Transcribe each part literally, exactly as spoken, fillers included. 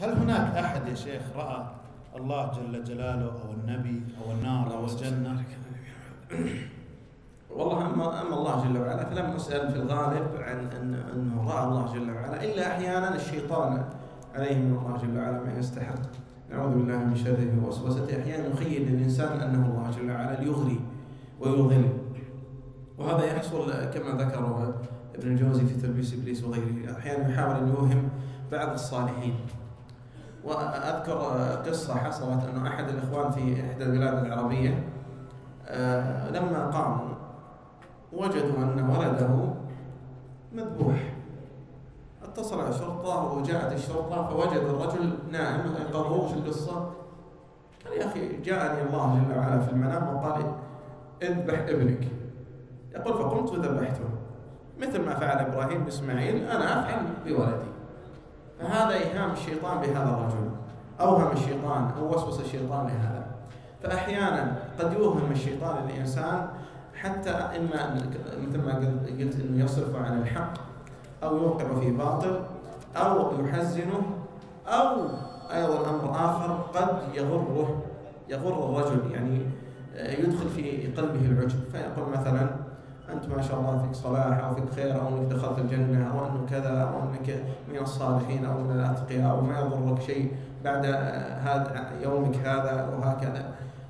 هل هناك أحد يا شيخ رأى الله جل جلاله أو النبي أو النار أو الجنة؟ والله أما, أما الله جل وعلا فلم أسأل في الغالب عن أن أنه رأى الله جل وعلا، إلا أحيانا الشيطان عليه من الله جل وعلا ما يستحق، نعوذ بالله من شره ووسوسته، أحيانا يخيل الإنسان أنه الله جل وعلا ليغري ويضل، وهذا يحصل كما ذكر ابن الجوزي في تلبيس إبليس وغيره، أحيانا يحاول أن يوهم بعض الصالحين. وأذكر قصة حصلت أن أحد الإخوان في إحدى البلاد العربية لما قاموا وجدوا أن ولده مذبوح، اتصل الشرطة وجاءت الشرطة فوجد الرجل نائم، يقضوا وش القصة؟ قال يا أخي جاءني الله جل وعلا في المنام وقال اذبح ابنك. يقول فقمت وذبحته مثل ما فعل إبراهيم بإسماعيل، أنا أفعل بولدي. فهذا إيهام الشيطان بهذا الرجل، أوهم الشيطان أو وسوس الشيطان لهذا. فأحيانا قد يوهم الشيطان الإنسان حتى إما مثل ما قلت إنه يصرف عن الحق أو يوقع في باطل أو يحزنه، أو أيضا أمر آخر قد يغره يغر الرجل، يعني يدخل في قلبه العجب، فيقول مثلا أنت ما شاء الله فيك صلاح أو فيك خير أو أنك دخلت الجنة أو أنه كذا أو أنك من الصالحين أو من الأتقياء أو ما يضرك شيء بعد هذا يومك هذا وهكذا.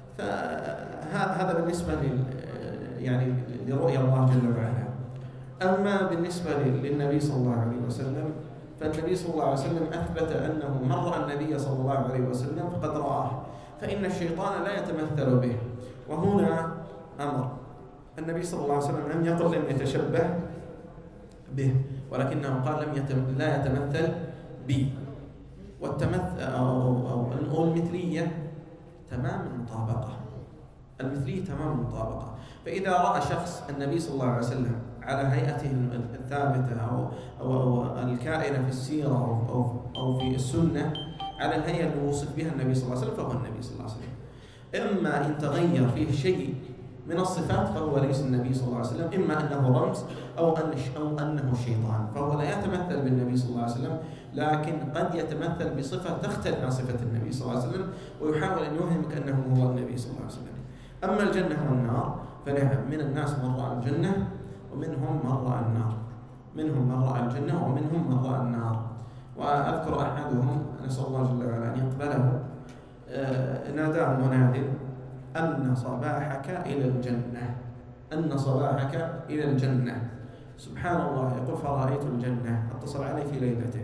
فهذا هذا بالنسبة لل يعني لرؤيا الله جل وعلا. أما بالنسبة للنبي صلى الله عليه وسلم، فالنبي صلى الله عليه وسلم أثبت أنه من رأى النبي صلى الله عليه وسلم فقد رآه، فإن الشيطان لا يتمثل به. وهنا أمر النبي صلى الله عليه وسلم لم يقل لم يتشبه به، ولكنه قال لم يتم لا يتمثل بي. والتمثل أو, أو المثلية تمام المطابقة، المثلية تمام المطابقة. فإذا رأى شخص النبي صلى الله عليه وسلم على هيئته الثابتة أو, أو, أو الكائنة في السيرة أو, أو, أو في السنة على الهيئة اللي وصف بها النبي صلى الله عليه وسلم فهو النبي صلى الله عليه وسلم. إما إن تغير فيه شيء من الصفات فهو ليس النبي صلى الله عليه وسلم، إما أنه رمز أو, أن أو أنه شيطان، فهو لا يتمثل بالنبي صلى الله عليه وسلم، لكن قد يتمثل بصفة تختلف عن صفة النبي صلى الله عليه وسلم ويحاول أن يوهمك أنه هو النبي صلى الله عليه وسلم. أما الجنة والنار فنعم، من الناس من رأى الجنة ومنهم من رأى النار، منهم من رأى الجنة ومنهم من رأى النار. وأذكر أحدهم نسأل الله جل وعلا أن يقبله ناداه مناد أن صباحك إلى الجنة، أن صباحك إلى الجنة. سبحان الله، يقول فرأيت الجنة، اتصل علي في ليلته.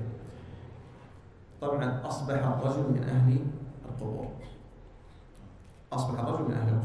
طبعا أصبح الرجل من أهل القبور، أصبح الرجل من أهل